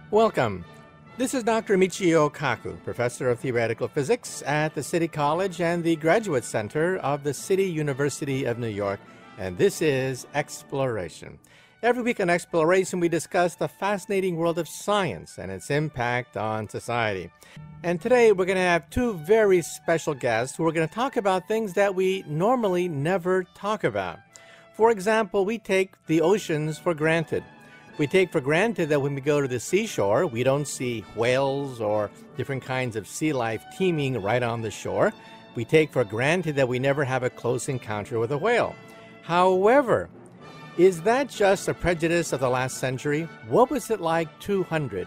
Welcome. This is Dr. Michio Kaku, Professor of Theoretical Physics at the City College and the Graduate Center of the City University of New York, and this is Exploration. Every week on Exploration, we discuss the fascinating world of science and its impact on society. And today, we're going to have two very special guests who are going to talk about things that we normally never talk about. For example, we take the oceans for granted. We take for granted that when we go to the seashore, we don't see whales or different kinds of sea life teeming right on the shore. We take for granted that we never have a close encounter with a whale. However, is that just a prejudice of the last century? What was it like 200,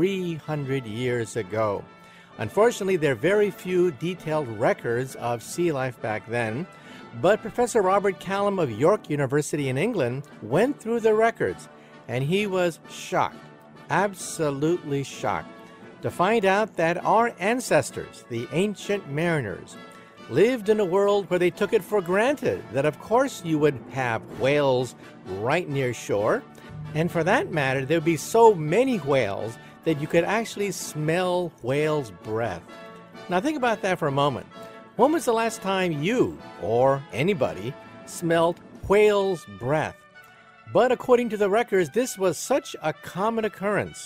300 years ago? Unfortunately, there are very few detailed records of sea life back then, but Professor Robert Callum of York University in England went through the records. And he was shocked, absolutely shocked, to find out that our ancestors, the ancient mariners, lived in a world where they took it for granted that of course you would have whales right near shore. And for that matter, there would be so many whales that you could actually smell whales' breath. Now think about that for a moment. When was the last time you, or anybody, smelled whales' breath? But according to the records, this was such a common occurrence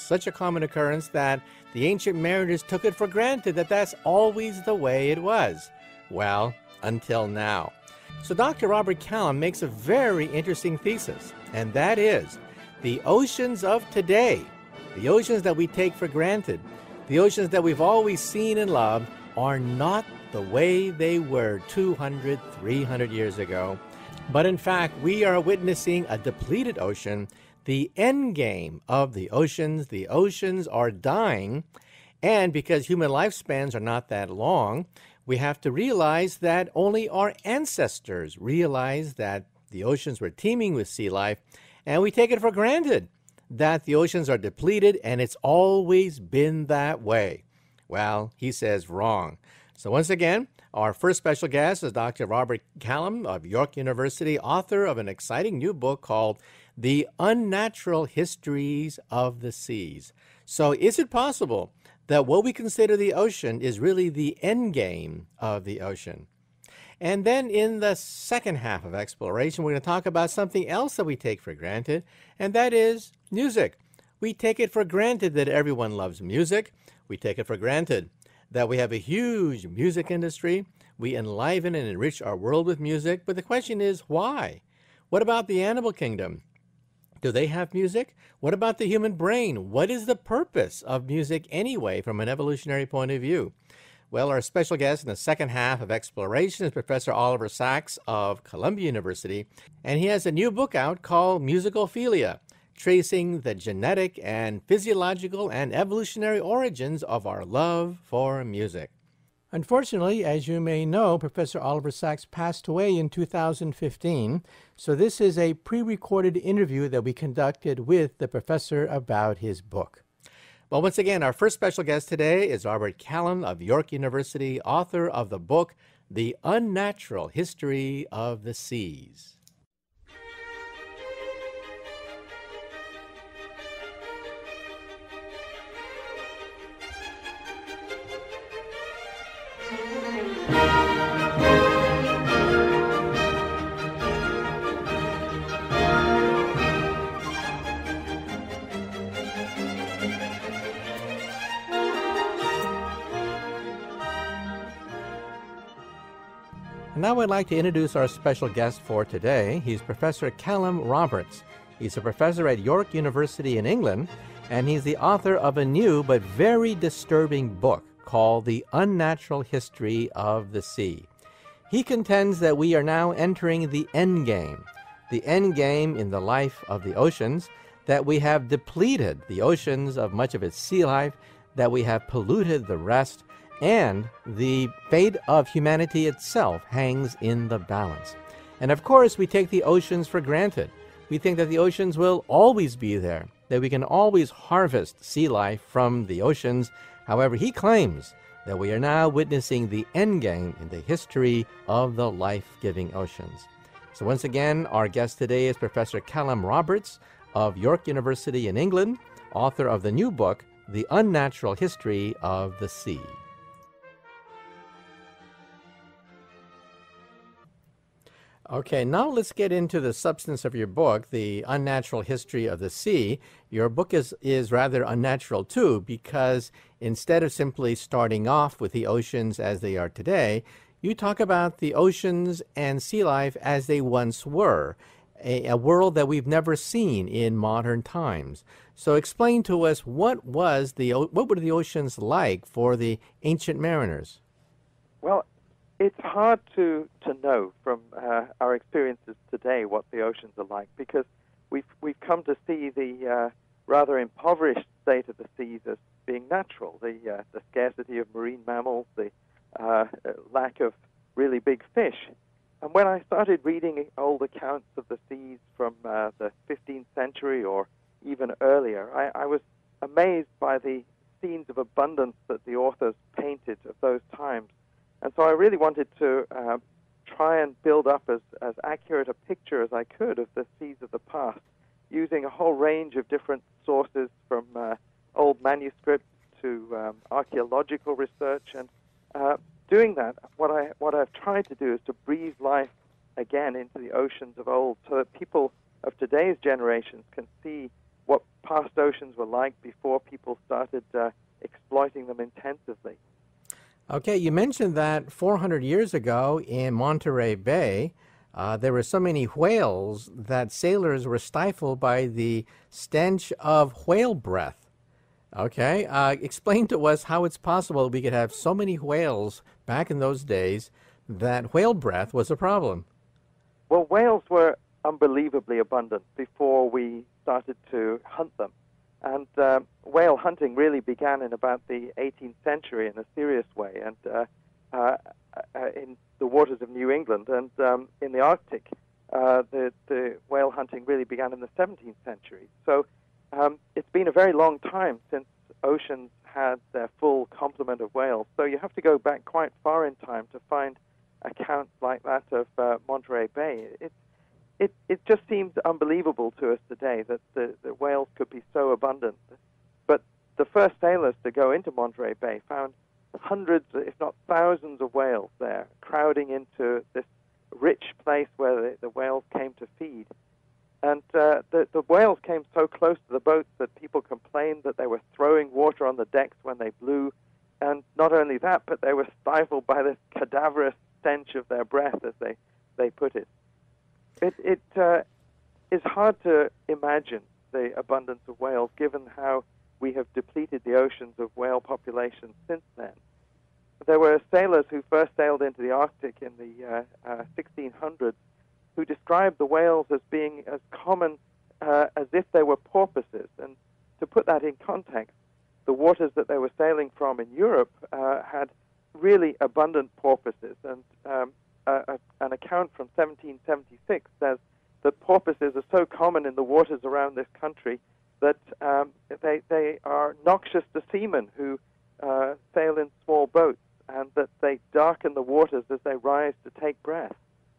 that the ancient mariners took it for granted that that's always the way it was. Well, until now. So Dr. Robert Callum makes a very interesting thesis, and that is the oceans of today, the oceans that we take for granted, the oceans that we've always seen and loved, are not the way they were 200, 300 years ago. But in fact, we are witnessing a depleted ocean, the end game of the oceans. The oceans are dying, and because human lifespans are not that long, we have to realize that only our ancestors realized that the oceans were teeming with sea life, and we take it for granted that the oceans are depleted, and it's always been that way. Well, he says wrong. So once again, our first special guest is Dr. Robert Callum of York University, author of an exciting new book called The Unnatural Histories of the Seas. So is it possible that what we consider the ocean is really the end game of the ocean? And then in the second half of Exploration, we're going to talk about something else that we take for granted, and that is music. We take it for granted that everyone loves music. We take it for granted that we have a huge music industry. We enliven and enrich our world with music, but the question is why? What about the animal kingdom? Do they have music? What about the human brain? What is the purpose of music anyway from an evolutionary point of view? Well, our special guest in the second half of Exploration is Professor Oliver Sachs of Columbia University, and he has a new book out called Musicophilia, tracing the genetic and physiological and evolutionary origins of our love for music. Unfortunately, as you may know, Professor Oliver Sachs passed away in 2015, so this is a pre-recorded interview that we conducted with the professor about his book. Well, once again, our first special guest today is Robert Callum of York University, author of the book, The Unnatural History of the Seas. Now I'd like to introduce our special guest for today. He's Professor Callum Roberts. He's a professor at York University in England, and he's the author of a new but very disturbing book called The Unnatural History of the Sea. He contends that we are now entering the end game in the life of the oceans, that we have depleted the oceans of much of its sea life, that we have polluted the rest, and the fate of humanity itself hangs in the balance. And of course, we take the oceans for granted. We think that the oceans will always be there, that we can always harvest sea life from the oceans. However, he claims that we are now witnessing the endgame in the history of the life-giving oceans. So once again, our guest today is Professor Callum Roberts of York University in England, author of the new book, The Unnatural History of the Sea. Okay, now let's get into the substance of your book, The Unnatural History of the Sea. Your book is rather unnatural, too, because instead of simply starting off with the oceans as they are today, you talk about the oceans and sea life as they once were, a world that we've never seen in modern times. So explain to us, what were the oceans like for the ancient mariners? Well, it's hard to know from our experiences today what the oceans are like, because we've come to see the rather impoverished state of the seas as being natural. The scarcity of marine mammals, the lack of really big fish. And when I started reading old accounts of the seas from the 15th century or even earlier, I was amazed by the scenes of abundance that the authors painted of those times. And so I really wanted to try and build up as accurate a picture as I could of the seas of the past, using a whole range of different sources, from old manuscripts to archaeological research. And doing that, what I've tried to do is to breathe life again into the oceans of old, so that people of today's generations can see what past oceans were like before people started exploiting them intensively. Okay, you mentioned that 400 years ago in Monterey Bay, there were so many whales that sailors were stifled by the stench of whale breath. Okay, explain to us how it's possible we could have so many whales back in those days that whale breath was a problem. Well, whales were unbelievably abundant before we started to hunt them. And whale hunting really began in about the 18th century in a serious way, and in the waters of New England, and in the Arctic. The whale hunting really began in the 17th century. So it's been a very long time since oceans had their full complement of whales. So you have to go back quite far in time to find accounts like that of Monterey Bay. It just seems unbelievable to us today that the whales could be so abundant. But the first sailors to go into Monterey Bay found hundreds, if not thousands, of whales there, crowding into this rich place where the whales came to feed. And the whales came so close to the boats that people complained that they were throwing water on the decks when they blew. And not only that, but they were stifled by this cadaverous stench of their breath, as they put it. It is hard to imagine the abundance of whales, given how we have depleted the oceans of whale populations since then. There were sailors who first sailed into the Arctic in the 1600s who described the whales as being as common as if they were porpoises. And to put that in context, the waters that they were sailing from in Europe had really abundant porpoises. And an account from 1776 says that porpoises are so common in the waters around this country that they are noxious to seamen who sail in small boats, and that they darken the waters as they rise to take breath.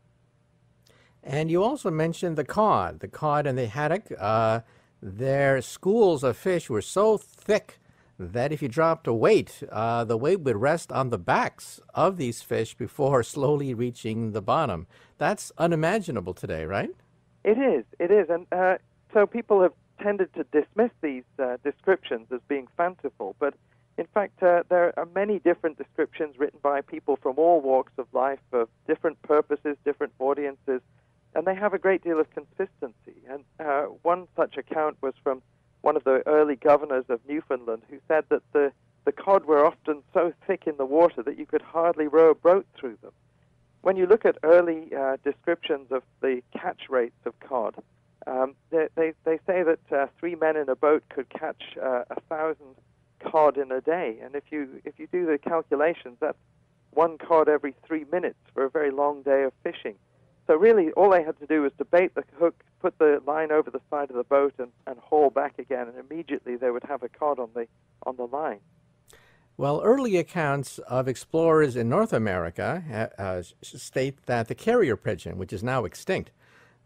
And you also mentioned the cod and the haddock. Their schools of fish were so thick that if you dropped a weight, the weight would rest on the backs of these fish before slowly reaching the bottom. That's unimaginable today, right? It is. And so people have tended to dismiss these descriptions as being fanciful, but in fact, there are many different descriptions written by people from all walks of life, of different purposes, different audiences, and they have a great deal of consistency. And one such account was from one of the early governors of Newfoundland, who said that the cod were often so thick in the water that you could hardly row a boat through them. When you look at early descriptions of the catch rates of cod, they say that 3 men in a boat could catch 1,000 cod in a day. And if you do the calculations, that's 1 cod every 3 minutes for a very long day of fishing. So really, all they had to do was to bait the hook, put the line over the side of the boat, and haul back again, and immediately they would have a cod on the line. Well, early accounts of explorers in North America state that the carrier pigeon, which is now extinct,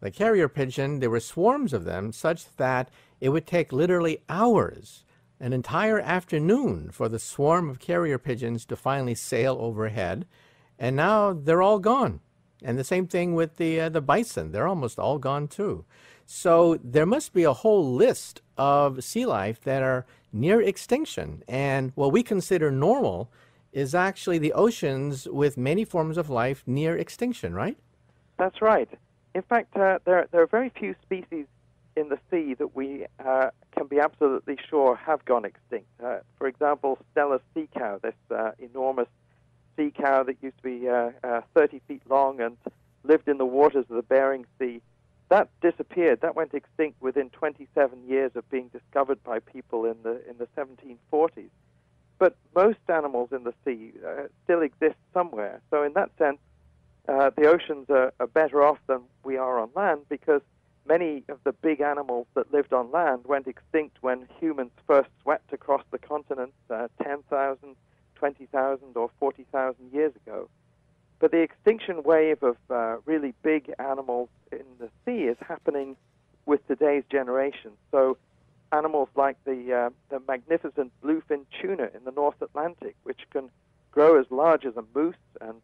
The carrier pigeon, there were swarms of them, such that it would take literally hours, an entire afternoon, for the swarm of carrier pigeons to finally sail overhead. And now they're all gone. And the same thing with the bison. They're almost all gone too. So there must be a whole list of sea life that are near extinction. And what we consider normal is actually the oceans with many forms of life near extinction, right? That's right. In fact, there are very few species in the sea that we can be absolutely sure have gone extinct. For example, Stella's sea cow, this enormous sea cow that used to be 30 feet long and lived in the waters of the Bering Sea, that disappeared. That went extinct within 27 years of being discovered by people in the 1740s. But most animals in the sea still exist somewhere. So in that sense, the oceans are better off than we are on land, because many of the big animals that lived on land went extinct when humans first swept across the continent 10,000, 20,000 or 40,000 years ago. But the extinction wave of really big animals in the sea is happening with today's generation. So animals like the magnificent bluefin tuna in the North Atlantic, which can grow as large as a moose and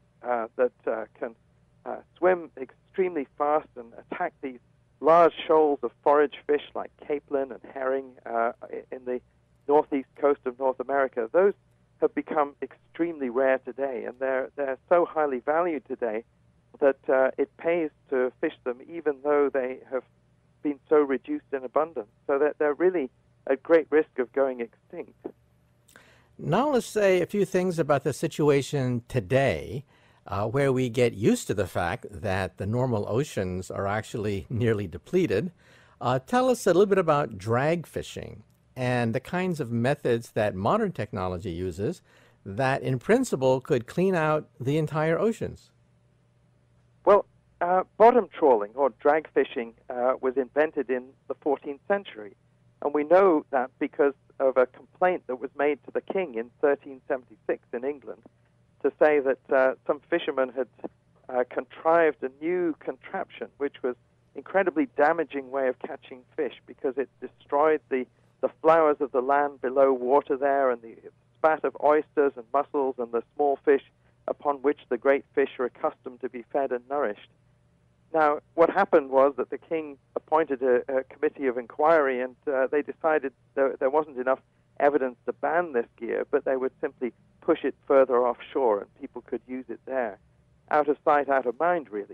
that can swim extremely fast and attack these large shoals of forage fish like capelin and herring in the northeast coast of North America. Those have become extremely rare today, and they're so highly valued today that it pays to fish them, even though they have been so reduced in abundance. So that they're really at great risk of going extinct. Now let's say a few things about the situation today, where we get used to the fact that the normal oceans are actually nearly depleted. Tell us a little bit about drag fishing and the kinds of methods that modern technology uses that in principle could clean out the entire oceans. Well, bottom trawling or drag fishing was invented in the 14th century. And we know that because of a complaint that was made to the king in 1376 in England to say that some fishermen had contrived a new contraption which was incredibly damaging way of catching fish, because it destroyed the flowers of the land below water there and the spat of oysters and mussels and the small fish upon which the great fish are accustomed to be fed and nourished. Now, what happened was that the king appointed a committee of inquiry, and they decided there wasn't enough evidence to ban this gear, but they would simply push it further offshore and people could use it there. Out of sight, out of mind, really.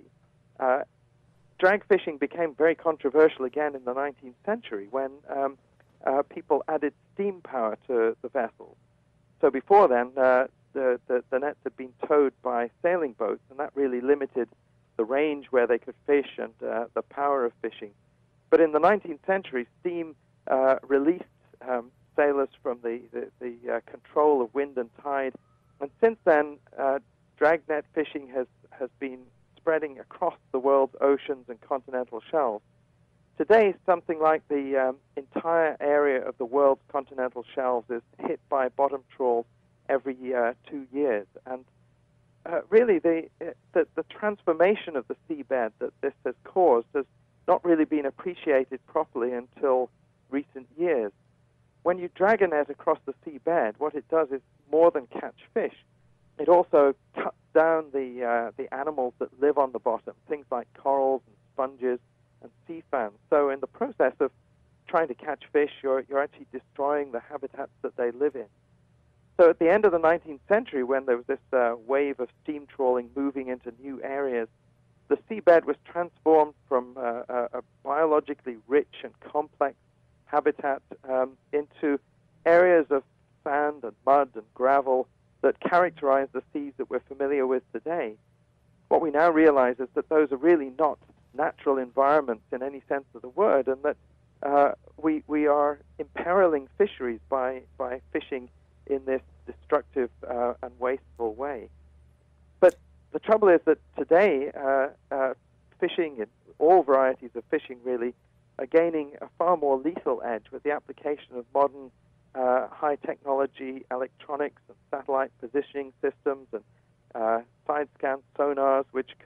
Drag fishing became very controversial again in the 19th century when people added steam power to the vessels. So before then, the nets had been towed by sailing boats, and that really limited the range where they could fish and the power of fishing. But in the 19th century, steam released sailors from the control of wind and tide, and since then, dragnet fishing has been spreading across the world's oceans and continental shelves. Today, something like the entire area of the world's continental shelves is hit by bottom trawls every 2 years, and really the transformation of the seabed that this has caused has not really been appreciated properly until recent years. When you drag a net across the seabed, what it does is more than catch fish. It also cuts down the animals that live on the bottom, things like corals and sponges and sea fans. So in the process of trying to catch fish, you're actually destroying the habitats that they live in. So at the end of the 19th century, when there was this wave of steam trawling moving into new areas, the seabed was transformed from a biologically rich and complex habitat into areas of sand and mud and gravel that characterize the seas that we're familiar with today. What we now realize is that those are really not natural environments in any sense of the word, and that we are imperiling fisheries by fishing in this destructive and wasteful way. But the trouble is that today, fishing, and all varieties of fishing really, are gaining a far more lethal edge with the application of modern high-technology electronics and satellite positioning systems and side-scan sonars, which can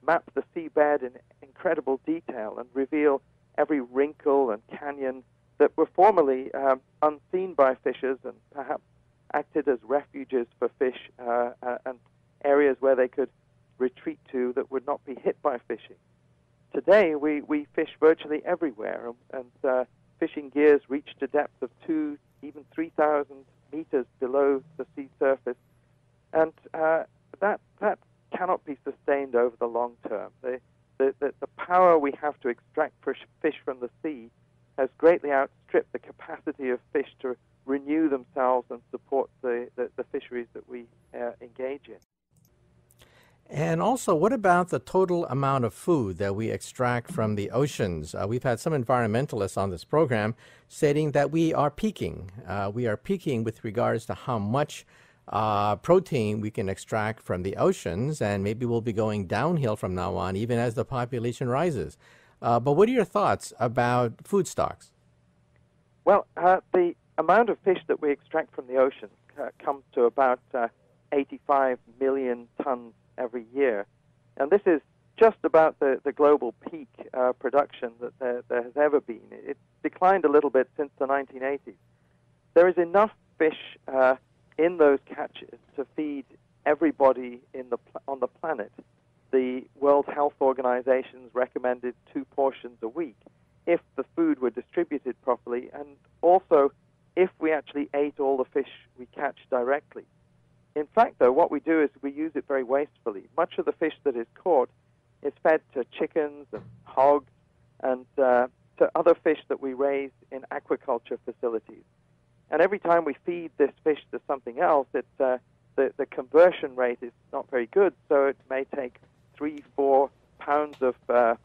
map the seabed in incredible detail and reveal every wrinkle and canyon that were formerly unseen by fishers and perhaps acted as refuges for fish and areas where they could retreat to that would not be hit by fishing. Today, we fish virtually everywhere, and fishing gears reach to depths of 2, even 3,000 meters below the sea surface, and that cannot be sustained over the long term. The power we have to extract fish from the sea has greatly outstripped the capacity of fish to renew themselves and support the fisheries that we engage in. And also, what about the total amount of food that we extract from the oceans? We've had some environmentalists on this program stating that we are peaking. We are peaking with regards to how much protein we can extract from the oceans, and maybe we'll be going downhill from now on, even as the population rises. But what are your thoughts about food stocks? Well, the amount of fish that we extract from the ocean comes to about 85 million tons every year. And this is just about the global peak production that there has ever been. It's declined a little bit since the 1980s. There is enough fish in those catches to feed everybody on the planet. The World Health Organization's recommended 2 portions a week if the food were distributed properly, and also if we actually ate all the fish we catch directly. In fact, though, what we do is we use it very wastefully. Much of the fish that is caught is fed to chickens and hogs and to other fish that we raise in aquaculture facilities. And every time we feed this fish to something else, the conversion rate is not very good, so it may take 3-4 pounds of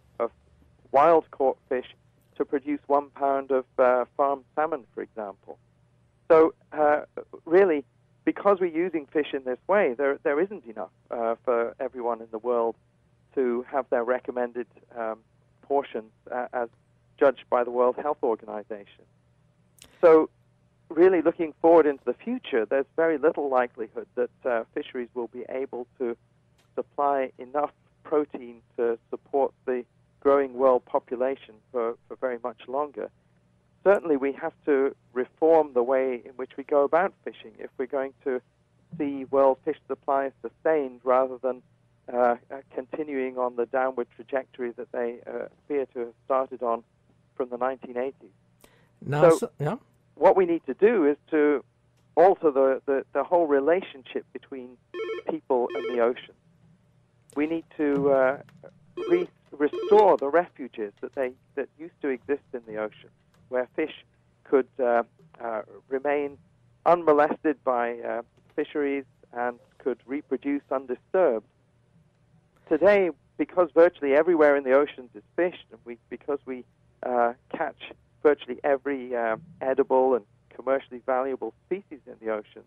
wild-caught fish to produce 1 pound of farmed salmon, for example. So really, because we're using fish in this way, there isn't enough for everyone in the world to have their recommended portions as judged by the World Health Organization. So really looking forward into the future, there's very little likelihood that fisheries will be able to supply enough protein to support the growing world population for very much longer. Certainly we have to reform the way in which we go about fishing if we're going to see world fish supplies sustained rather than continuing on the downward trajectory that they appear to have started on from the 1980s. Now, so what we need to do is to alter the whole relationship between people and the ocean. We need to restore the refuges that used to exist in the ocean, where fish could remain unmolested by fisheries and could reproduce undisturbed. Today, because virtually everywhere in the oceans is fished, and because we catch virtually every edible and commercially valuable species in the ocean,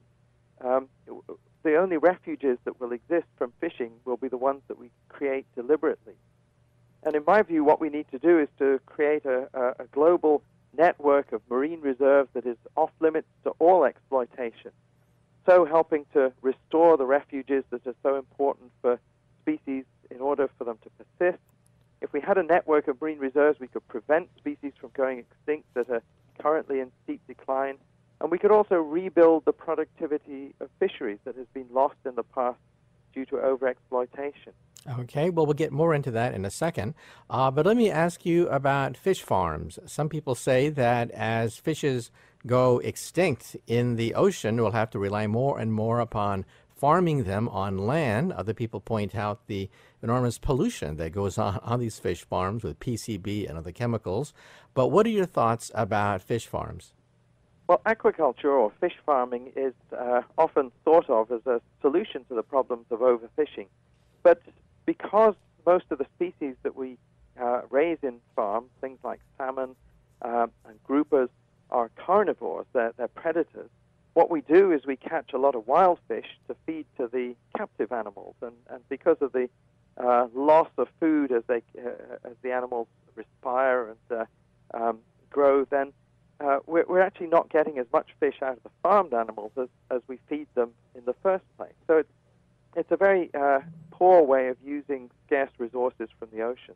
the only refuges that will exist from fishing will be the ones that we create deliberately. And in my view, what we need to do is to create a global network of marine reserves that is off limits to all exploitation, so helping to restore the refuges that are so important for species in order for them to persist. If we had a network of marine reserves, we could prevent species from going extinct that are currently in steep decline, and we could also rebuild the productivity of fisheries that has been lost in the past due to overexploitation. Okay, well, we'll get more into that in a second. But let me ask you about fish farms. Some people say that as fishes go extinct in the ocean, we'll have to rely more and more upon farming them on land. Other people point out the enormous pollution that goes on these fish farms with PCB and other chemicals. But what are your thoughts about fish farms? Well, aquaculture or fish farming is often thought of as a solution to the problems of overfishing. But because most of the species that we raise in farms, things like salmon and groupers, are carnivores, they're predators, what we do is we catch a lot of wild fish to feed to the captive animals. And because of the loss of food as the animals respire and grow, then we're actually not getting as much fish out of the farmed animals as we feed them in the first place. So it's a very poor way of using scarce resources from the ocean.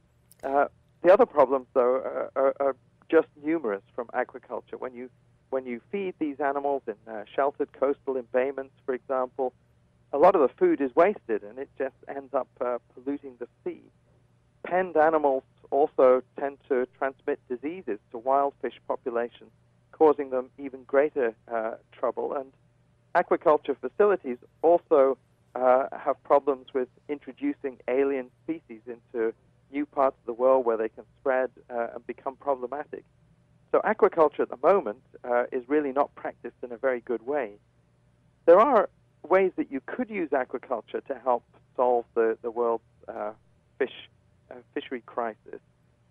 The other problems, though, are just numerous from aquaculture. When you feed these animals in sheltered coastal embayments, for example, a lot of the food is wasted, and it just ends up polluting the sea. Penned animals also tend to transmit diseases to wild fish populations, causing them even greater trouble. And aquaculture facilities also have problems with introducing alien species into new parts of the world where they can spread and become problematic. So aquaculture at the moment is really not practiced in a very good way. There are ways that you could use aquaculture to help solve the world's fishery crisis.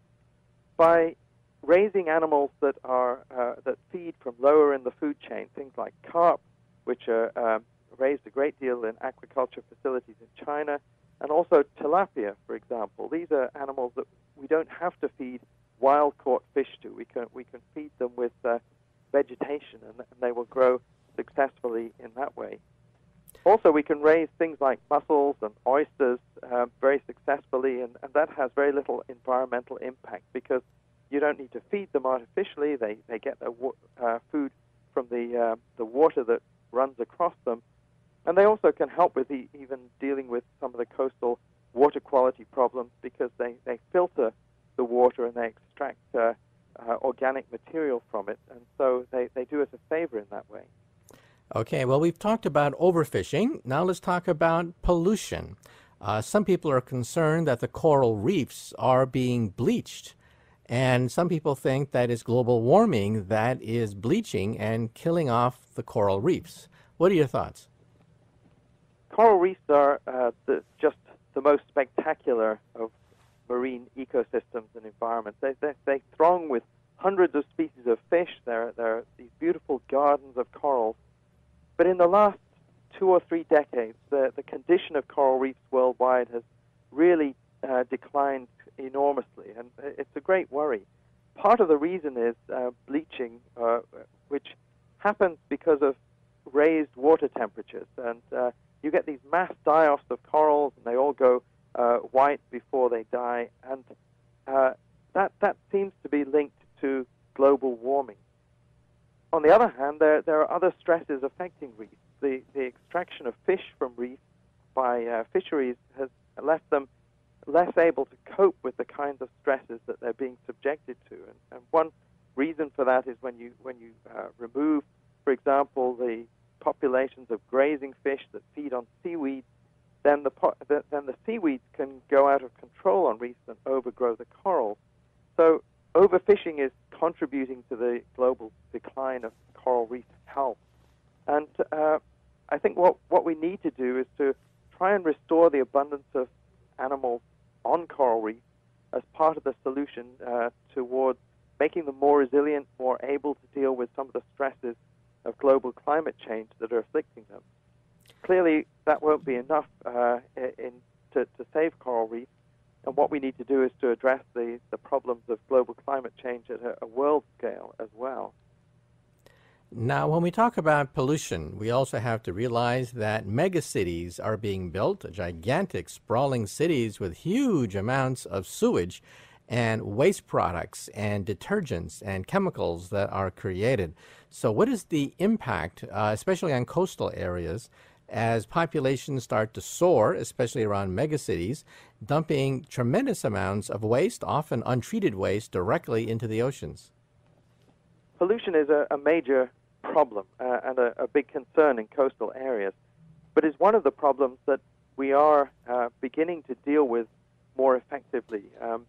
By raising animals that feed from lower in the food chain, things like carp, which are raised a great deal in aquaculture facilities in China, and also tilapia, for example. These are animals that we don't have to feed wild-caught fish to. We can feed them with vegetation, and they will grow successfully in that way. Also, we can raise things like mussels and oysters very successfully, and that has very little environmental impact because you don't need to feed them artificially. They get their food from the water that runs across them. And they also can help with even dealing with some of the coastal water quality problems because they filter the water and they extract organic material from it. And so they do us a favor in that way. Okay, well, we've talked about overfishing. Now let's talk about pollution. Some people are concerned that the coral reefs are being bleached. And some people think that it's global warming that is bleaching and killing off the coral reefs. What are your thoughts? Coral reefs are just the most spectacular of marine ecosystems and environments. They throng with hundreds of species of fish. There are these beautiful gardens of corals. But in the last 2 or 3 decades, the condition of coral reefs worldwide has really declined enormously, and it's a great worry. Part of the reason is bleaching, which happens because of raised water temperatures, and you get these mass die-offs of corals, and they all go white before they die, and that seems to be linked to global warming. On the other hand, there are other stresses affecting reefs. The extraction of fish from reefs by fisheries has left them less able to cope with the kinds of stresses that they're being subjected to. And one reason for that is when you remove, for example, the populations of grazing fish that feed on seaweed, then the seaweeds can go out of control on reefs and overgrow the corals. So overfishing is contributing to the global decline of coral reef health. And I think what we need to do is to try and restore the abundance of animals on coral reefs as part of the solution towards making them more resilient, more able to deal with some of the stresses of global climate change that are afflicting them. Clearly, that won't be enough to save coral reefs. And what we need to do is to address the problems of global climate change at a world scale as well. Now, when we talk about pollution, we also have to realize that megacities are being built, gigantic, sprawling cities with huge amounts of sewage and waste products and detergents and chemicals that are created. So what is the impact, especially on coastal areas, as populations start to soar, especially around megacities, dumping tremendous amounts of waste, often untreated waste, directly into the oceans? Pollution is a major problem and a big concern in coastal areas, but is one of the problems that we are beginning to deal with more effectively.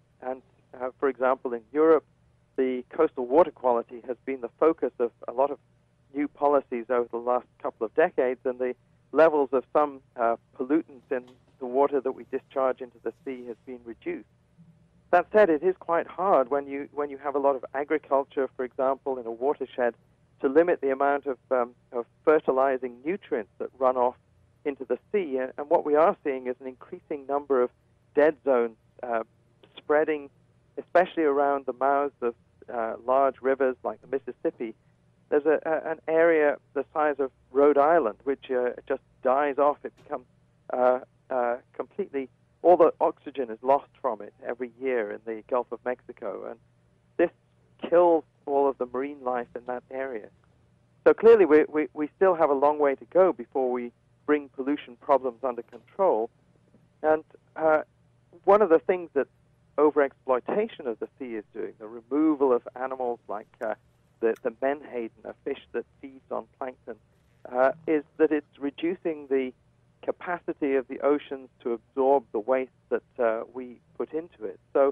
For example, in Europe, the coastal water quality has been the focus of a lot of new policies over the last couple of decades, and the levels of some pollutants in the water that we discharge into the sea has been reduced. That said, it is quite hard when you have a lot of agriculture, for example, in a watershed, to limit the amount of fertilizing nutrients that run off into the sea. And what we are seeing is an increasing number of dead zones spreading, especially around the mouths of large rivers like the Mississippi. There's an area the size of Rhode Island, which just dies off. It becomes completely all the oxygen is lost from it every year in the Gulf of Mexico, and this kills all of the marine life in that area. So clearly we still have a long way to go before we bring pollution problems under control. And one of the things that overexploitation of the sea is doing, the removal of animals like the menhaden, a fish that feeds on plankton, is that it's reducing the capacity of the oceans to absorb the waste that we put into it. So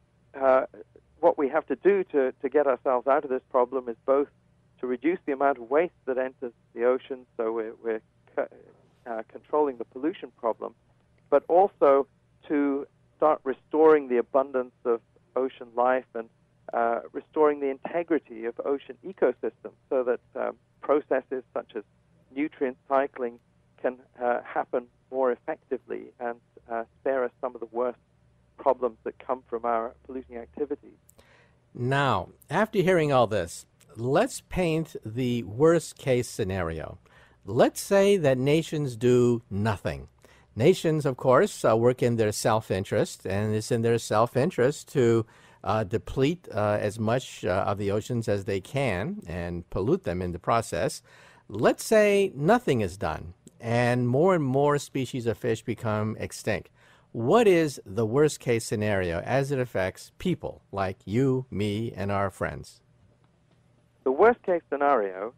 what we have to do to get ourselves out of this problem is both to reduce the amount of waste that enters the ocean, so we're controlling the pollution problem, but also to start restoring the abundance of ocean life and restoring the integrity of ocean ecosystems so that processes such as nutrient cycling can happen more effectively and spare us some of the worst problems that come from our polluting activities. Now, after hearing all this, let's paint the worst-case scenario. Let's say that nations do nothing. Nations, of course, work in their self-interest, and it's in their self-interest to deplete as much of the oceans as they can and pollute them in the process. Let's say nothing is done, and more species of fish become extinct. What is the worst-case scenario as it affects people like you, me, and our friends? The worst-case scenario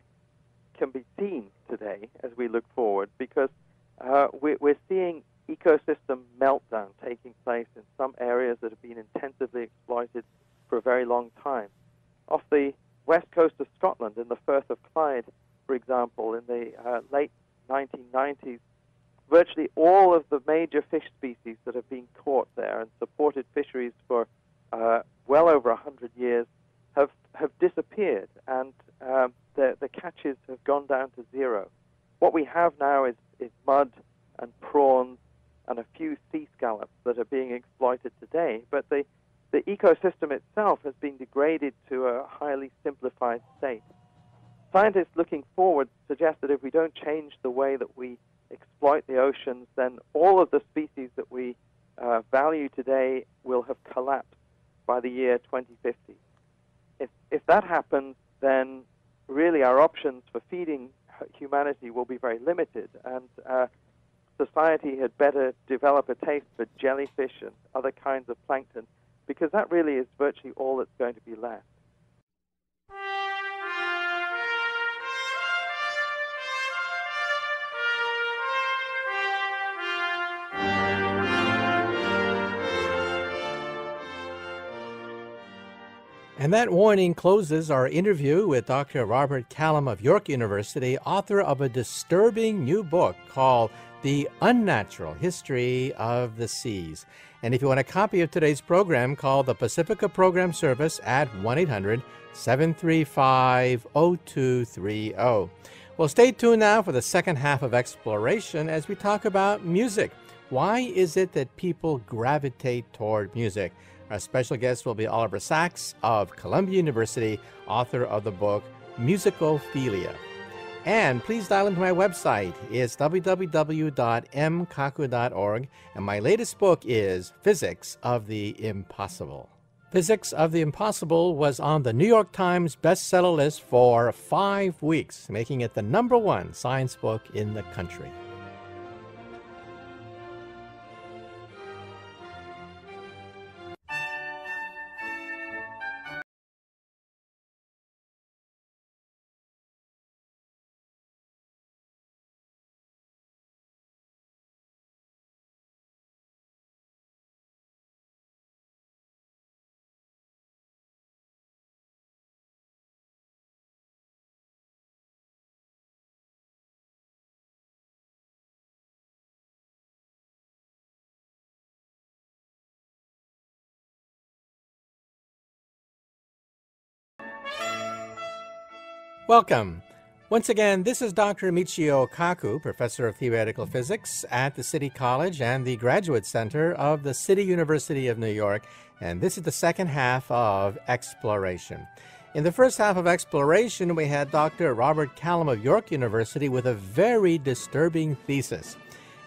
can be seen today as we look forward because we're seeing ecosystem meltdown taking place in some areas that have been intensively exploited for a very long time. Off the west coast of Scotland, in the Firth of Clyde, for example, in the late 1990s, virtually all of the major fish species that have been caught there and supported fisheries for well over 100 years have disappeared, and the catches have gone down to zero. What we have now is mud and prawns and a few sea scallops that are being exploited today, but the ecosystem itself has been degraded to a highly simplified state. Scientists looking forward suggest that if we don't change the way that we exploit the oceans, then all of the species that we value today will have collapsed by the year 2050. If that happens, then really our options for feeding humanity will be very limited, and society had better develop a taste for jellyfish and other kinds of plankton, because that really is virtually all that's going to be left. And that warning closes our interview with Dr. Robert Callum of York University, author of a disturbing new book called The Unnatural History of the Seas. And if you want a copy of today's program, call the Pacifica Program Service at 1-800-735-0230. Well, stay tuned now for the second half of Exploration as we talk about music. Why is it that people gravitate toward music? Our special guest will be Oliver Sachs of Columbia University, author of the book Musicophilia. And please dial into my website. It's www.mkaku.org, and my latest book is Physics of the Impossible. Physics of the Impossible was on the New York Times bestseller list for 5 weeks, making it the #1 science book in the country. Welcome. Once again, this is Dr. Michio Kaku, Professor of Theoretical Physics at the City College and the Graduate Center of the City University of New York, and this is the second half of Exploration. In the first half of Exploration, we had Dr. Robert Callum of York University with a very disturbing thesis.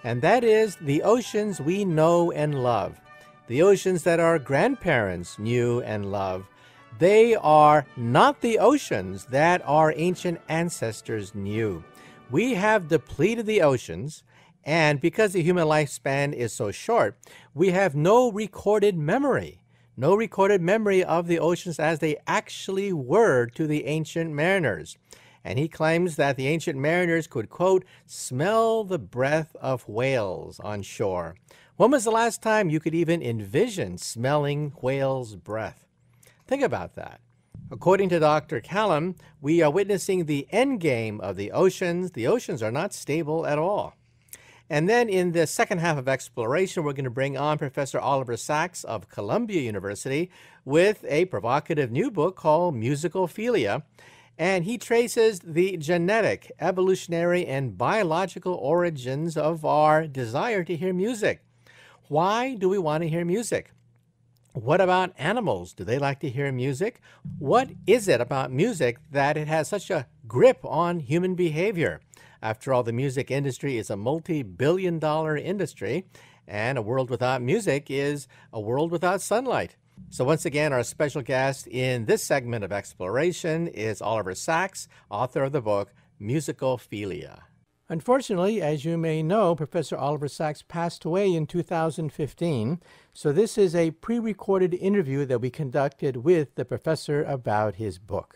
and that is the oceans we know and love, the oceans that our grandparents knew and loved. They are not the oceans that our ancient ancestors knew. We have depleted the oceans, and because the human lifespan is so short, we have no recorded memory of the oceans as they actually were to the ancient mariners. And he claims that the ancient mariners could, quote, smell the breath of whales on shore. When was the last time you could even envision smelling whales' breath? Think about that. According to Dr. Callum, we are witnessing the end game of the oceans. The oceans are not stable at all. And then in the second half of Exploration, we're going to bring on Professor Oliver Sachs of Columbia University with a provocative new book called Musicophilia. And he traces the genetic, evolutionary, and biological origins of our desire to hear music. Why do we want to hear music? What about animals? Do they like to hear music? What is it about music that it has such a grip on human behavior? After all, the music industry is a multi-billion-dollar industry, and a world without music is a world without sunlight. So once again, our special guest in this segment of Exploration is Oliver Sachs, author of the book Musicophilia. Unfortunately, as you may know, Professor Oliver Sachs passed away in 2015, so this is a pre-recorded interview that we conducted with the professor about his book.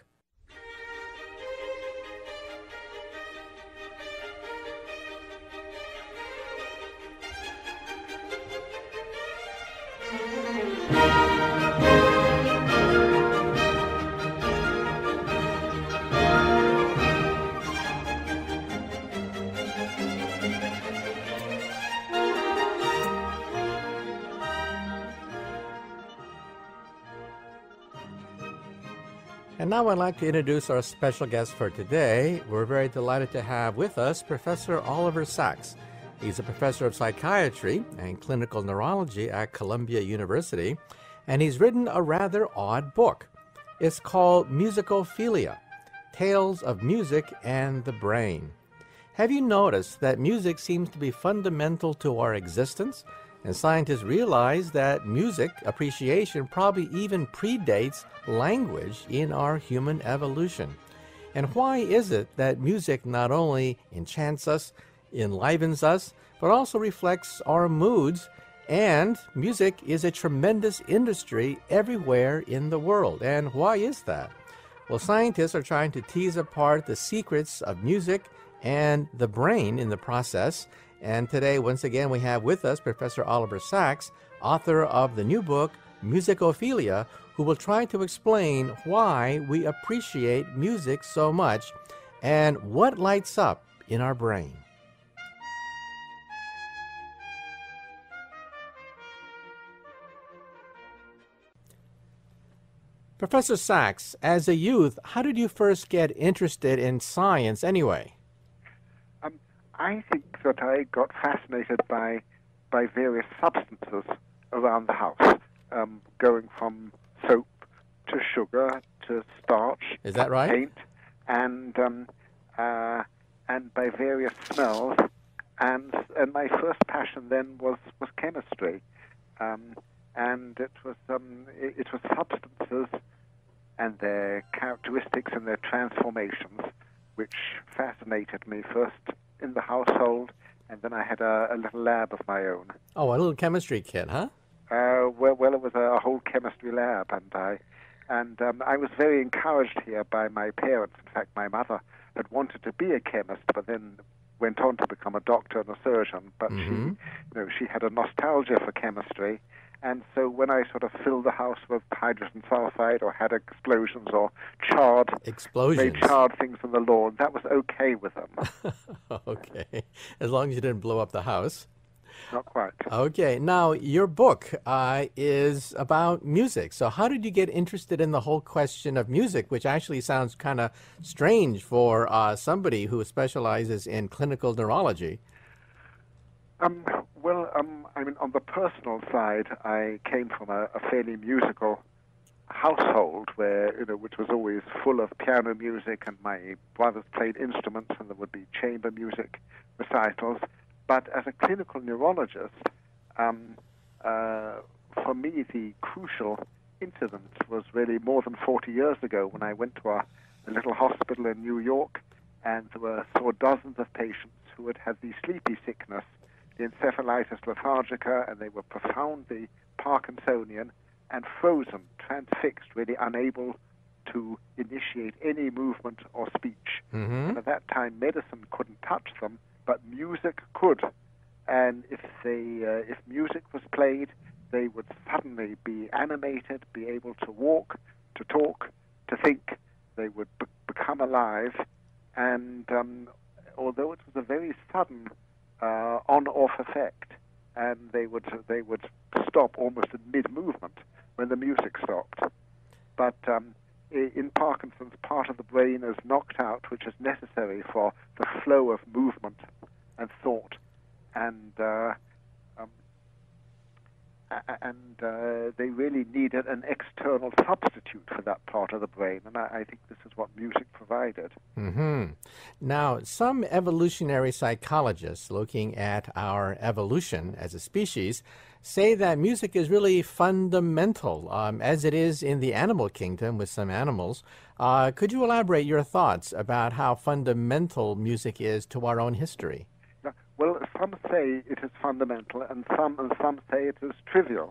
And now I'd like to introduce our special guest for today. We're very delighted to have with us Professor Oliver Sachs. He's a professor of psychiatry and clinical neurology at Columbia University, and he's written a rather odd book. It's called Musicophilia, Tales of Music and the Brain. Have you noticed that music seems to be fundamental to our existence? And scientists realize that music appreciation probably even predates language in our human evolution. And why is it that music not only enchants us, enlivens us, but also reflects our moods? And music is a tremendous industry everywhere in the world. And why is that? Well, scientists are trying to tease apart the secrets of music and the brain in the process. And today, once again, we have with us Professor Oliver Sachs, author of the new book, Musicophilia, who will try to explain why we appreciate music so much and what lights up in our brain. Professor Sachs, as a youth, how did you first get interested in science anyway? I think that I got fascinated by various substances around the house, going from soap to sugar to starch, is that right? Paint, and by various smells. And my first passion then was chemistry, and it was substances and their characteristics and their transformations which fascinated me first in the household, and then I had a little lab of my own. Oh, a little chemistry kit, huh? Well, it was a whole chemistry lab, and I was very encouraged here by my parents. In fact, my mother had wanted to be a chemist, but then went on to become a doctor and a surgeon. But she had a nostalgia for chemistry. And so when I sort of filled the house with hydrogen sulfide or had explosions or made charred things on the lawn, that was okay with them. Okay, as long as you didn't blow up the house. Not quite. Okay, now your book is about music. So how did you get interested in the whole question of music, which actually sounds kind of strange for somebody who specializes in clinical neurology? I mean, on the personal side, I came from a fairly musical household where, which was always full of piano music, and my brothers played instruments, and there would be chamber music recitals. But as a clinical neurologist, for me, the crucial incident was really more than 40 years ago when I went to a little hospital in New York, and saw dozens of patients who had had the sleepy sickness, the encephalitis lethargica, and they were profoundly Parkinsonian and frozen, transfixed, really unable to initiate any movement or speech. Mm-hmm. And at that time, medicine couldn't touch them, but music could. And if music was played, they would suddenly be animated, be able to walk, to talk, to think. They would become alive. And although it was a very sudden on-off effect, and they would stop almost in mid-movement when the music stopped. But in Parkinson's, part of the brain is knocked out, which is necessary for the flow of movement and thought, and they really needed an external substitute for that part of the brain, and I think this is what music provided. Mm-hmm. Now, some evolutionary psychologists looking at our evolution as a species say that music is really fundamental, as it is in the animal kingdom with some animals. Could you elaborate your thoughts about how fundamental music is to our own history? Well, some say it is fundamental, and some say it is trivial.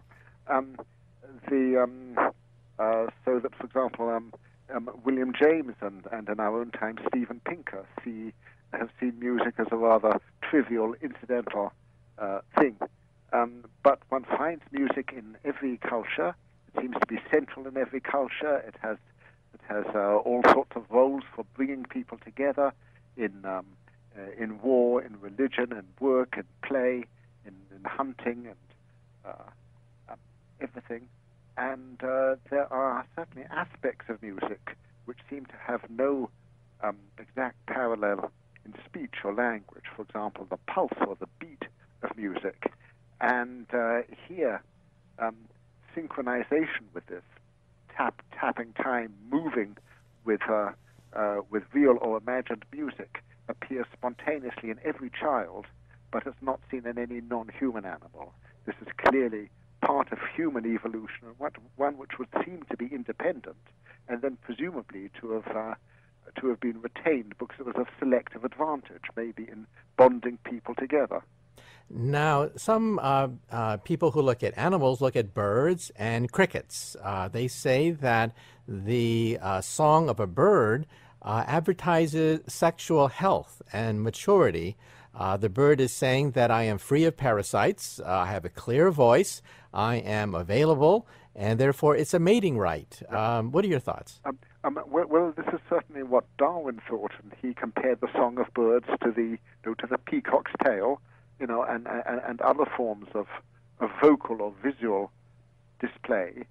So that, for example, William James and in our own time Steven Pinker have seen music as a rather trivial, incidental thing. But one finds music in every culture. It seems to be central in every culture. It has all sorts of roles for bringing people together in war, in religion, in work, in play, in hunting, and everything. And there are certainly aspects of music which seem to have no exact parallel in speech or language. For example, the pulse or the beat of music. And here, synchronization with this, tapping time, moving with real or imagined music, appears spontaneously in every child, but is not seen in any non-human animal. This is clearly part of human evolution, and one which would seem to be independent, and then presumably to have been retained because it was of selective advantage, maybe in bonding people together. Now, some people who look at animals look at birds and crickets. They say that the song of a bird advertises sexual health and maturity. The bird is saying that I am free of parasites, I have a clear voice, I am available, and therefore it's a mating right. What are your thoughts? Well, this is certainly what Darwin thought, and he compared the song of birds to the peacock's tail, and other forms of vocal or visual display.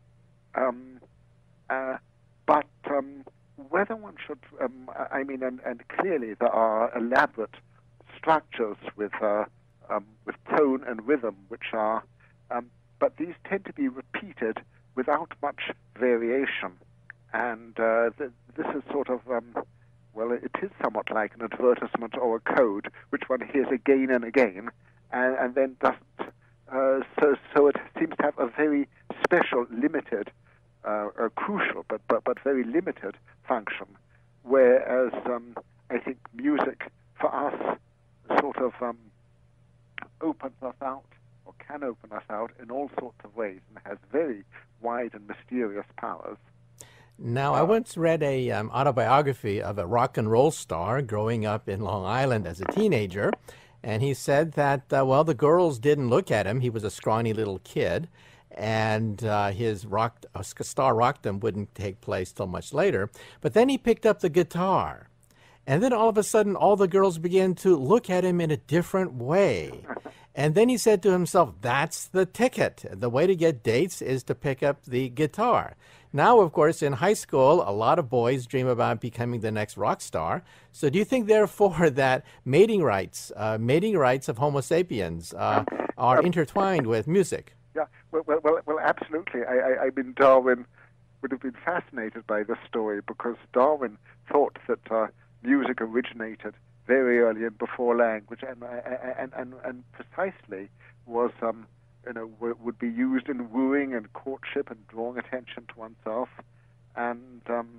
But whether one should, and clearly there are elaborate structures with tone and rhythm, which are, but these tend to be repeated without much variation, and this is sort of, it is somewhat like an advertisement or a code, which one hears again and again, and then doesn't. So it seems to have a very special, limited, crucial, but very limited function. Whereas I think music for us sort of opens us out, or can open us out in all sorts of ways, and has very wide and mysterious powers. Now, I once read a autobiography of a rock and roll star growing up in Long Island as a teenager, and he said that, the girls didn't look at him. He was a scrawny little kid, and his star rockdom wouldn't take place till much later. But then he picked up the guitar, and then all of a sudden, all the girls began to look at him in a different way. And then he said to himself, that's the ticket. The way to get dates is to pick up the guitar. Now, of course, in high school, a lot of boys dream about becoming the next rock star. So do you think, therefore, that mating rights of Homo sapiens are intertwined with music? Yeah, well, absolutely. I mean, Darwin would have been fascinated by this story because Darwin thought that music originated very early and before language, and precisely was would be used in wooing and courtship and drawing attention to oneself, and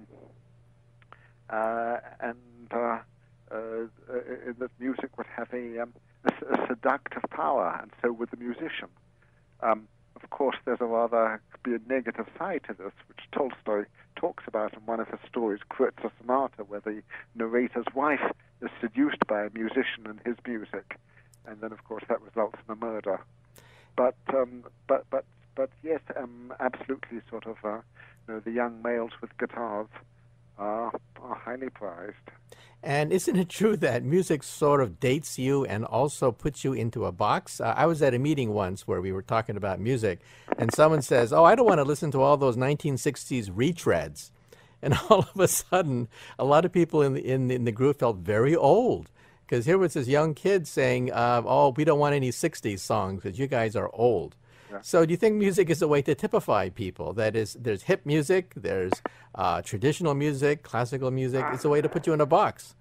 that music would have a seductive power, and so would the musician. Of course, there's a negative side to this, which Tolstoy talks about in one of his stories, Kreutzer Sonata, where the narrator's wife is seduced by a musician and his music, and then, of course, that results in a murder. But yes, absolutely, sort of, the young males with guitars are highly prized. And isn't it true that music sort of dates you and also puts you into a box? I was at a meeting once where we were talking about music, and someone says, "Oh, I don't want to listen to all those 1960s retreads." And all of a sudden, a lot of people in the group felt very old, because here was this young kid saying, "Oh, we don't want any 60s songs because you guys are old." Yeah. So do you think music is a way to typify people? That is, there's hip music, there's traditional music, classical music. It's a way to put you in a box.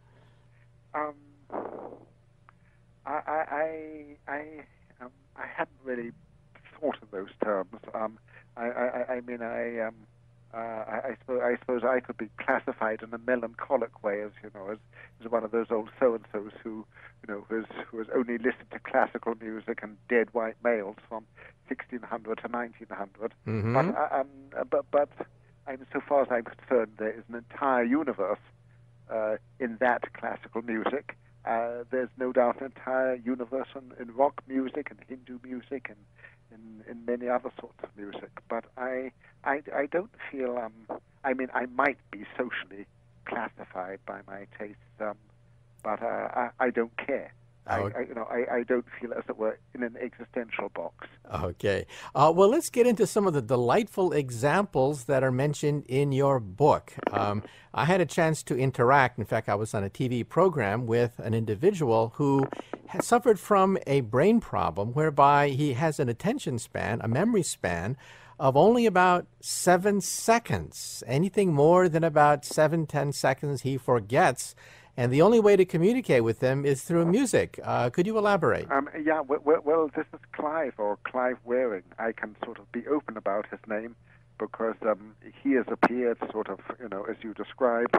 I hadn't really thought in those terms. I suppose I could be classified in a melancholic way as one of those old so-and-sos who has only listened to classical music and dead white males from 1600 to 1900. Mm-hmm. But so far as I'm concerned, there is an entire universe in that classical music. There's no doubt an entire universe in rock music and Hindu music and in many other sorts of music. But I don't feel. I might be socially classified by my tastes, but I don't care. I don't feel, as it were, in an existential box. Okay. Well, let's get into some of the delightful examples that are mentioned in your book. I had a chance to interact. In fact, I was on a TV program with an individual who has suffered from a brain problem whereby he has an attention span, a memory span, of only about 7 seconds. Anything more than about 7-10 seconds, he forgets. And the only way to communicate with them is through music. Could you elaborate? Well, this is Clive, or Clive Waring. I can sort of be open about his name because he has appeared sort of, as you described.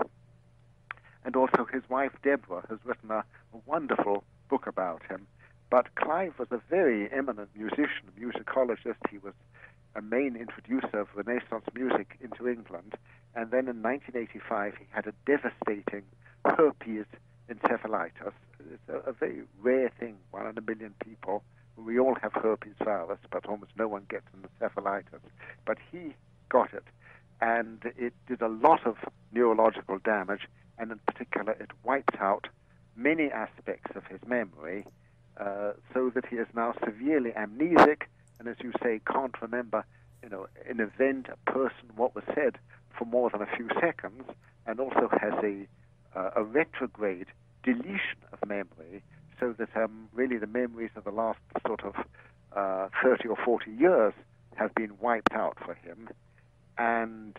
And also his wife, Deborah, has written a wonderful book about him. But Clive was a very eminent musician, musicologist. He was a main introducer of Renaissance music into England. And then in 1985, he had a devastating herpes encephalitis. It's a very rare thing, 1 in a million people. We all have herpes virus, but almost no one gets an encephalitis. But he got it, and it did a lot of neurological damage, and in particular, it wiped out many aspects of his memory, so that he is now severely amnesic, and as you say, can't remember, an event, a person, what was said for more than a few seconds, and also has a retrograde deletion of memory, so that really the memories of the last sort of 30 or 40 years have been wiped out for him, and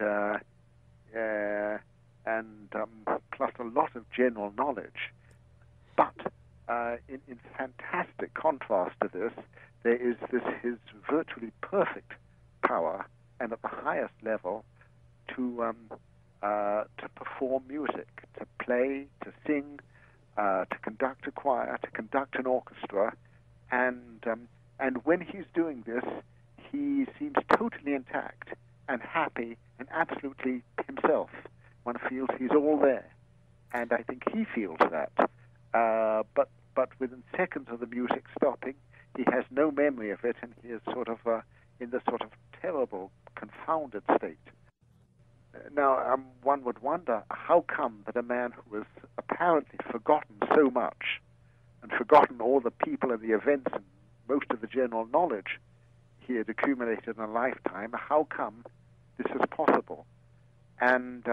plus a lot of general knowledge. But in fantastic contrast to this, there is his virtually perfect power, and at the highest level, to perform music, to play, to sing, to conduct a choir, to conduct an orchestra, and when he's doing this, he seems totally intact and happy and absolutely himself. One feels he's all there, and I think he feels that. But within seconds of the music stopping, he has no memory of it, and he is sort of in this sort of terrible, confounded state. Now, one would wonder how come that a man who has apparently forgotten so much and forgotten all the people and the events and most of the general knowledge he had accumulated in a lifetime, how come this is possible? And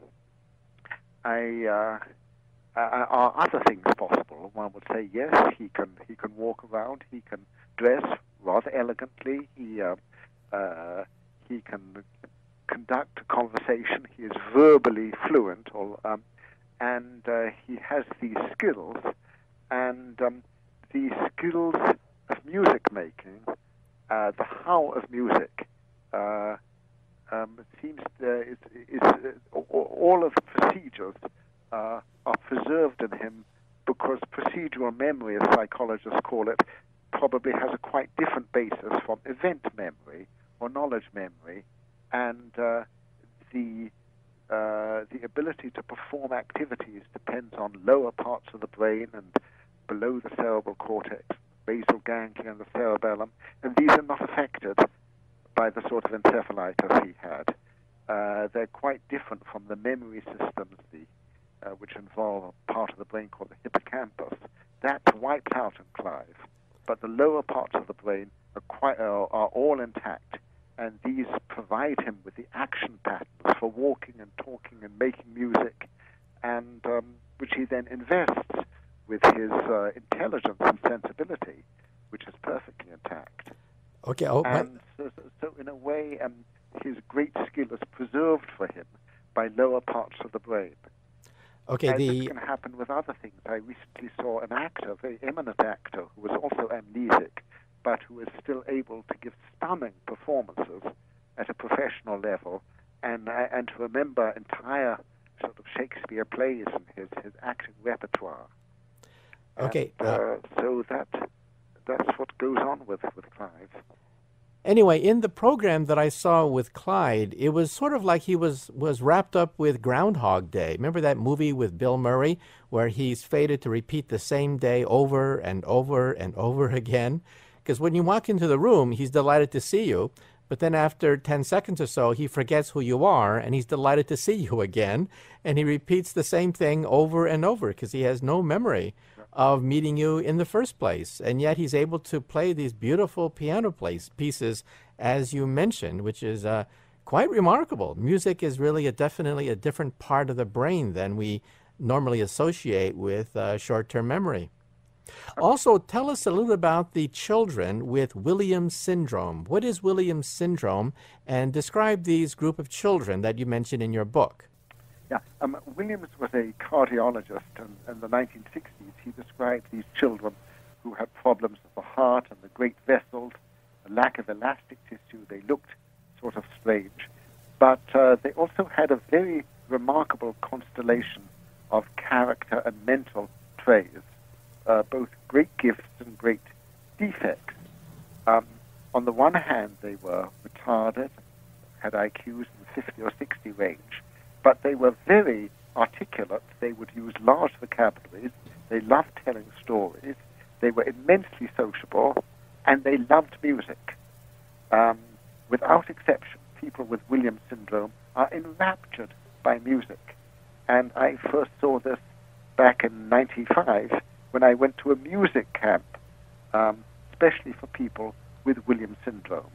are other things possible? One would say yes, he can walk around, he can dress rather elegantly, he can conduct a conversation, he is verbally fluent, and he has these skills all of the procedures are preserved in him because procedural memory, as psychologists call it, probably has a quite different basis from event memory or knowledge memory, and the ability to perform activities depends on lower parts of the brain and below the cerebral cortex, basal ganglia, and the cerebellum, and these are not affected by the sort of encephalitis he had. They're quite different from the memory systems, which involve a part of the brain called the hippocampus. That's wiped out in Clive, but the lower parts of the brain are all intact, and these provide him with the action patterns for walking and talking and making music, and which he then invests with his intelligence and sensibility, which is perfectly intact. Okay. So in a way, his great skill is preserved for him by lower parts of the brain. Okay. This can happen with other things. I recently saw an actor, a very eminent actor, who was also amnesic, but who is still able to give stunning performances at a professional level, and to remember entire sort of Shakespeare plays in his acting repertoire. Okay. So that's what goes on with Clive. Anyway, in the program that I saw with Clyde, it was sort of like he was wrapped up with Groundhog Day. Remember that movie with Bill Murray where he's fated to repeat the same day over and over and over again? Because when you walk into the room, he's delighted to see you, but then after 10 seconds or so, he forgets who you are, and he's delighted to see you again, and he repeats the same thing over and over because he has no memory of meeting you in the first place. And yet he's able to play these beautiful piano pieces, as you mentioned, which is quite remarkable. Music is really definitely a different part of the brain than we normally associate with short-term memory. Also, tell us a little about the children with Williams syndrome. What is Williams syndrome? And describe these group of children that you mentioned in your book. Yeah, Williams was a cardiologist, and in the 1960s he described these children who had problems of the heart and the great vessels, a lack of elastic tissue. They looked sort of strange, but they also had a very remarkable constellation of character and mental traits, both great gifts and great defects. On the one hand, they were retarded, had IQs in the 50 or 60 range, but they were very articulate. They would use large vocabularies. They loved telling stories. They were immensely sociable, and they loved music. Without exception, people with Williams syndrome are enraptured by music. And I first saw this back in '95 when I went to a music camp, especially for people with Williams syndrome.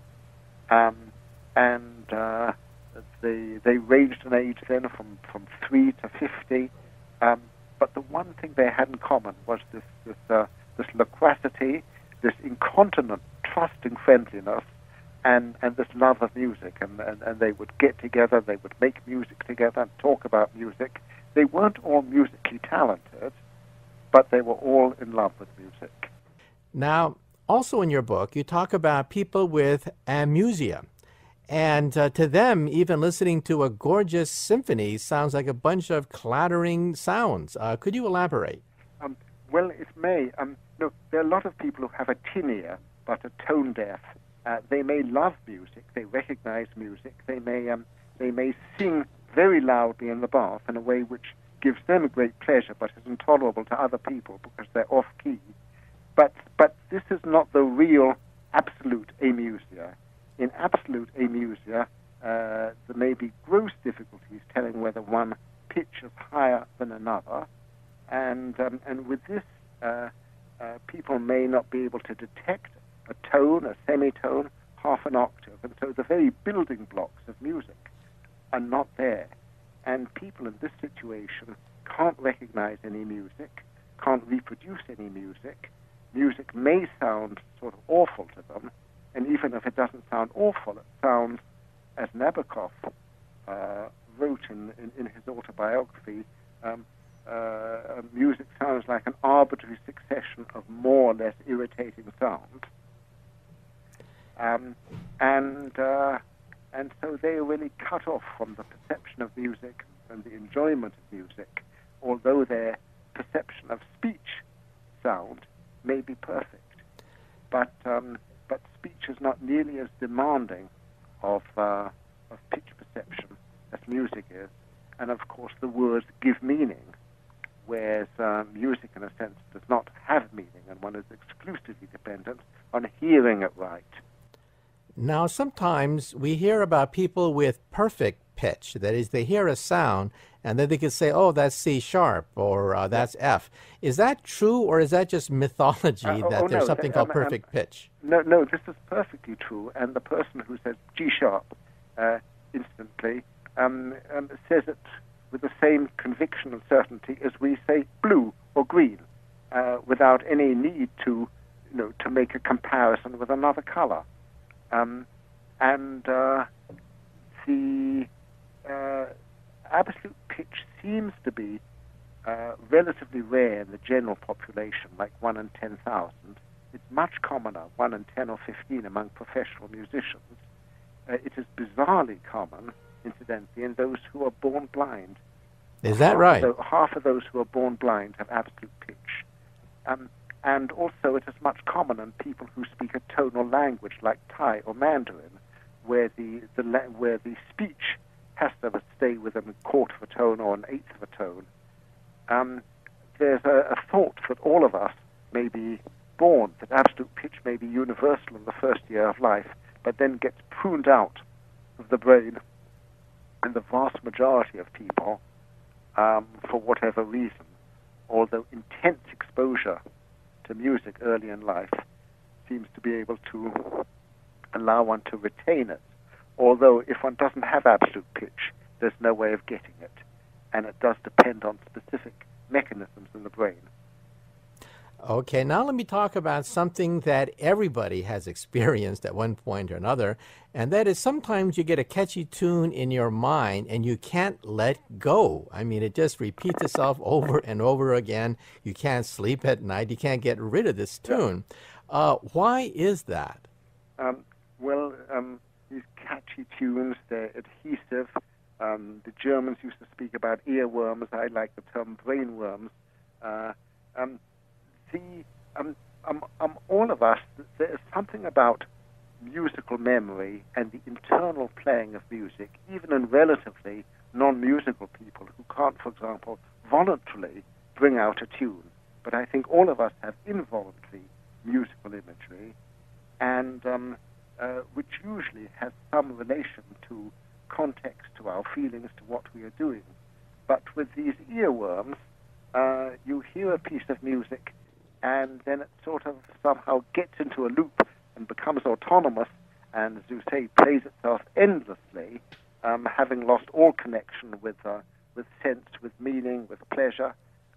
They ranged in age then from 3 to 50, but the one thing they had in common was this loquacity, this incontinent, trusting friendliness, and this love of music. And they would get together, they would make music together and talk about music. They weren't all musically talented, but they were all in love with music. Now, also in your book, you talk about people with amusia. And to them, even listening to a gorgeous symphony sounds like a bunch of clattering sounds. Could you elaborate? Well, it may. No, there are a lot of people who have a tinea, but are tone deaf. They may love music. They recognize music. They may sing very loudly in the bath in a way which gives them great pleasure, but is intolerable to other people because they're off key. But this is not the real absolute amusia. In absolute amusia, there may be gross difficulties telling whether one pitch is higher than another, and with this, people may not be able to detect a tone, a semitone, half an octave, and so the very building blocks of music are not there. And people in this situation can't recognize any music, can't reproduce any music. Music may sound sort of awful to them, and even if it doesn't sound awful, it sounds, as Nabokov wrote in his autobiography, music sounds like an arbitrary succession of more or less irritating sounds. and so they are really cut off from the perception of music and the enjoyment of music, although their perception of speech sound may be perfect. But speech is not nearly as demanding of pitch perception as music is, and of course the words give meaning, whereas music in a sense does not have meaning, and one is exclusively dependent on hearing it right. Now, sometimes we hear about people with perfect pitch. That is, they hear a sound, and then they can say, oh, that's C sharp, or that's F. Is that true, or is that just mythology that there's something called perfect pitch? No, this is perfectly true, and the person who says G sharp instantly says it with the same conviction and certainty as we say blue or green, without any need to make a comparison with another color. The absolute pitch seems to be relatively rare in the general population, like 1 in 10,000. It's much commoner, 1 in 10 or 15 among professional musicians. It is bizarrely common, incidentally, in those who are born blind. Is that right? Half of those who are born blind have absolute pitch. And also it is much common in people who speak a tonal language like Thai or Mandarin, where the speech has to stay within a quarter of a tone or an eighth of a tone. There's a thought that all of us may be born, that absolute pitch may be universal in the first year of life, but then gets pruned out of the brain in the vast majority of people for whatever reason, although intense exposure to music early in life seems to be able to allow one to retain it. Although if one doesn't have absolute pitch, there's no way of getting it, and it does depend on specific mechanisms in the brain. Okay, now let me talk about something that everybody has experienced at one point or another, and that is sometimes you get a catchy tune in your mind and you can't let go. I mean, it just repeats itself over and over again. You can't sleep at night. You can't get rid of this tune. Why is that? These catchy tunes, they're adhesive. The Germans used to speak about earworms. I like the term brainworms. All of us, there is something about musical memory and the internal playing of music, even in relatively non-musical people who can't, for example, voluntarily bring out a tune. But I think all of us have involuntary musical imagery, and which usually has some relation to context, to our feelings, to what we are doing. But with these earworms, you hear a piece of music, and then it sort of somehow gets into a loop and becomes autonomous, and, as you say, plays itself endlessly, having lost all connection with sense, with meaning, with pleasure.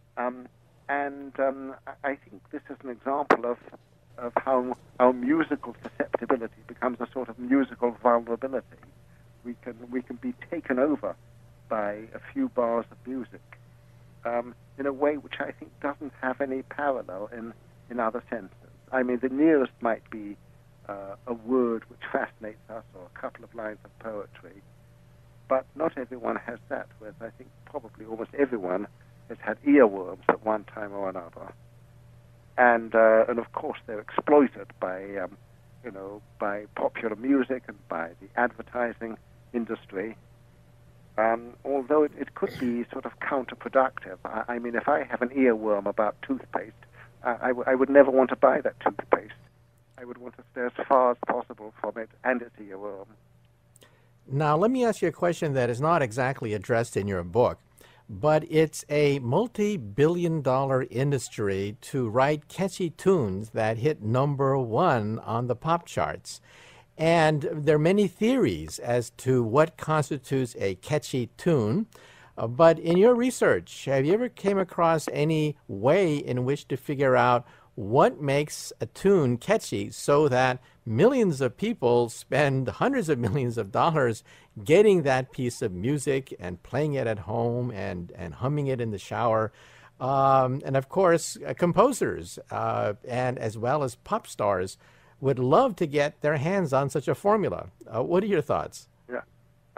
I think this is an example of how musical susceptibility becomes a sort of musical vulnerability. We can be taken over by a few bars of music in a way which I think doesn't have any parallel in other senses. I mean, the nearest might be a word which fascinates us, or a couple of lines of poetry, but not everyone has that, whereas I think probably almost everyone has had earworms at one time or another. And of course they're exploited by popular music and by the advertising industry. Although it could be sort of counterproductive. I mean, if I have an earworm about toothpaste, I would never want to buy that toothpaste. I would want to stay as far as possible from it and its earworm. Now, let me ask you a question that is not exactly addressed in your book, but it's a multi-billion-dollar industry to write catchy tunes that hit #1 on the pop charts. And there are many theories as to what constitutes a catchy tune. But in your research, have you ever came across any way in which to figure out what makes a tune catchy so that millions of people spend hundreds of millions of dollars getting that piece of music and playing it at home and humming it in the shower? And of course, composers and as well as pop stars would love to get their hands on such a formula. What are your thoughts?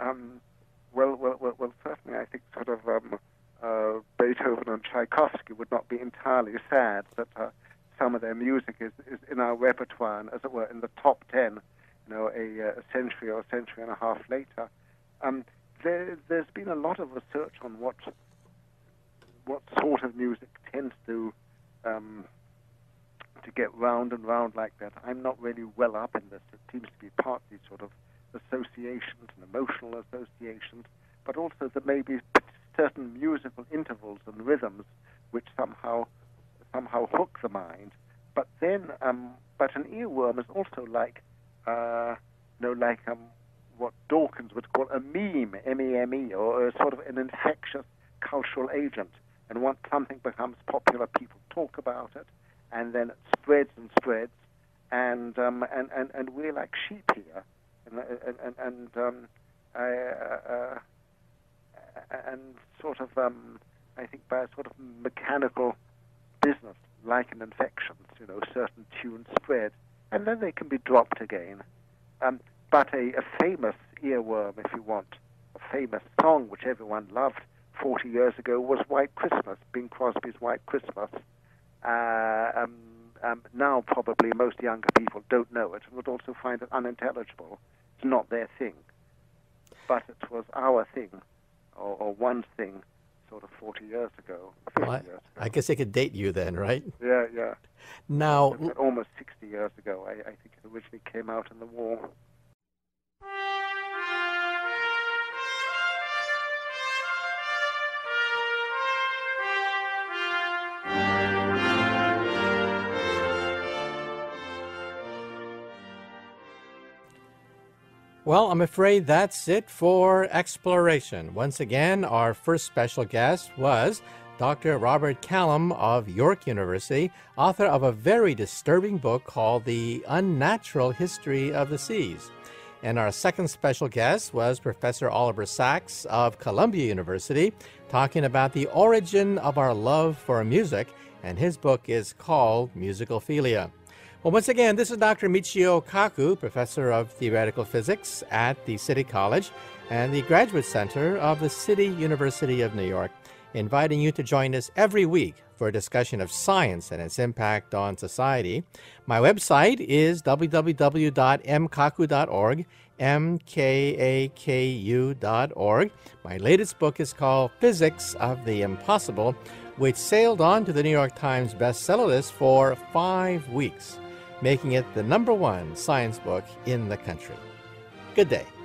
Well, certainly I think sort of Beethoven and Tchaikovsky would not be entirely sad that some of their music is in our repertoire and, as it were, in the top 10, a century or a century and a half later. There's been a lot of research on what sort of music tends to get round and round like that. I'm not really well up in this. It seems to be partly sort of associations and emotional associations, but also there may be certain musical intervals and rhythms which somehow hook the mind. But then, but an earworm is also like, what Dawkins would call a meme, M-E-M-E, or a sort of an infectious cultural agent. And once something becomes popular, people talk about it, and then it spreads and spreads, and we're like sheep here, and sort of I think by a sort of mechanical business, like an infection, certain tunes spread, and then they can be dropped again. But a famous earworm, if you want, a famous song which everyone loved 40 years ago was White Christmas, Bing Crosby's White Christmas. Now probably most younger people don't know it and would also find it unintelligible. It's not their thing. But it was our thing, or one's thing, sort of 40 years ago. Well, I guess it could date you then, right? Yeah. Now, almost 60 years ago, I think it originally came out in the war. well, I'm afraid that's it for Exploration. Once again, our first special guest was Dr. Robert Callum of York University, author of a very disturbing book called The Unnatural History of the Seas. And our second special guest was Professor Oliver Sachs of Columbia University, talking about the origin of our love for music, and his book is called Musicophilia. Well, once again, this is Dr. Michio Kaku, Professor of Theoretical Physics at the City College and the Graduate Center of the City University of New York, inviting you to join us every week for a discussion of science and its impact on society. My website is www.mkaku.org, mkaku.org. My latest book is called Physics of the Impossible, which sailed on to the New York Times bestseller list for 5 weeks, making it the #1 science book in the country. Good day.